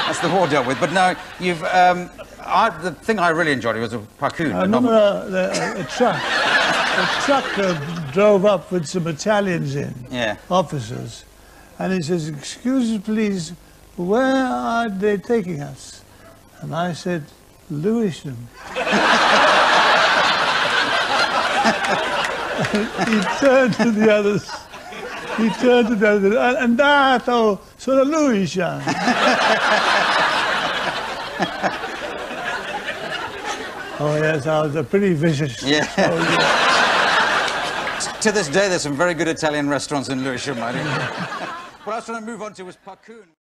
That's the war dealt with. But no, you've... the thing I really enjoyed was a parkoon. I remember a truck. A truck drove up with some Italians in, officers, and he says, "Excuse me, please, where are they taking us?" And I said, "Lewisham." He turned to the others. Andato, sono Lewisham. Oh yes, I was a pretty vicious. Yeah. To this day, there's some very good Italian restaurants in Lewisham. What I was trying to move on to was parkoon.